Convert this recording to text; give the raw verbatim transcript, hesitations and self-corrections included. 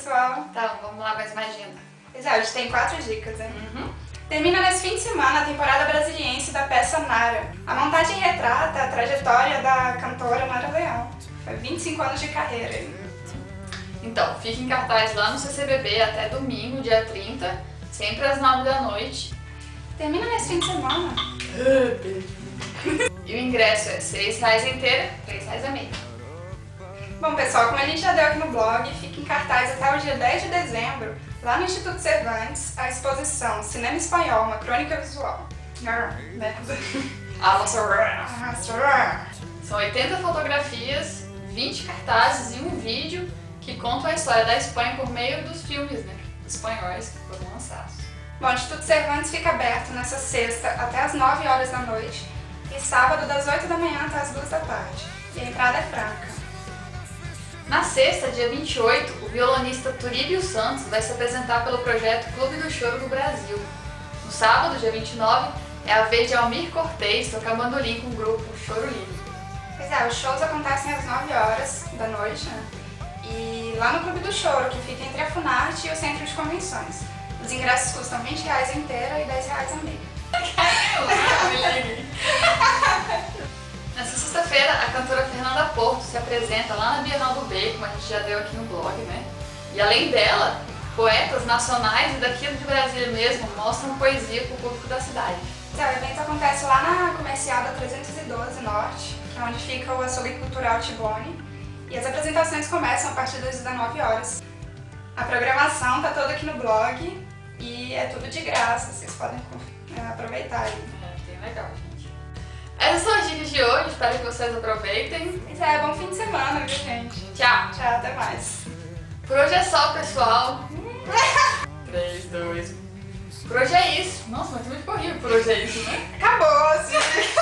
pessoal? Então, vamos lá, mais uma agenda. Pois é, hoje tem quatro dicas, hein? Uhum. Termina nesse fim de semana a temporada brasiliense da peça Nara. A montagem retrata a trajetória da cantora Nara Leão. Foi vinte e cinco anos de carreira. Hein? Então, fica em cartaz lá no C C B B até domingo, dia trinta, sempre às nove da noite. Termina nesse fim de semana. E o ingresso é seis reais inteira, três reais a meia. Bom, pessoal, como a gente já deu aqui no blog, fica em cartaz até o dia dez de dezembro, lá no Instituto Cervantes, a exposição Cinema Espanhol, uma crônica visual. Merda. A nossa... Ah, São oitenta fotografias, vinte cartazes e um vídeo que contam a história da Espanha por meio dos filmes, né, espanhóis que foram lançados. Bom, o Instituto Cervantes fica aberto nessa sexta até as nove horas da noite e sábado das oito da manhã até as duas da tarde. E a entrada é franca. Na sexta, dia vinte e oito, o violonista Turíbio Santos vai se apresentar pelo projeto Clube do Choro do Brasil. No sábado, dia vinte e nove, é a vez de Almir Cortez tocar bandolim com o grupo Choro Livre. Pois é, os shows acontecem às nove horas da noite, né? E lá no Clube do Choro, que fica entre a Funarte e o Centro de Convenções. Os ingressos custam vinte reais a inteira e dez reais a meia. Nessa sexta-feira, a cantora Fernanda Porto se apresenta lá na Bienal do B, como a gente já deu aqui no blog, né? E além dela, poetas nacionais e daqui de Brasília mesmo mostram poesia para o público da cidade. O evento acontece lá na Comerciada trezentos e doze Norte, que é onde fica o Açougue Cultural Tibone, e as apresentações começam a partir das dezenove horas. A programação tá toda aqui no blog e é tudo de graça, vocês podem aproveitar aí. É bem legal, gente. Essas são as dicas de hoje, espero que vocês aproveitem. Pois é, bom fim de semana, viu, gente? Tchau! Tchau, até mais. Por hoje é só, pessoal. três, dois... Por hoje é isso. Nossa, mas muito corrido por hoje é isso, né? Acabou, assim.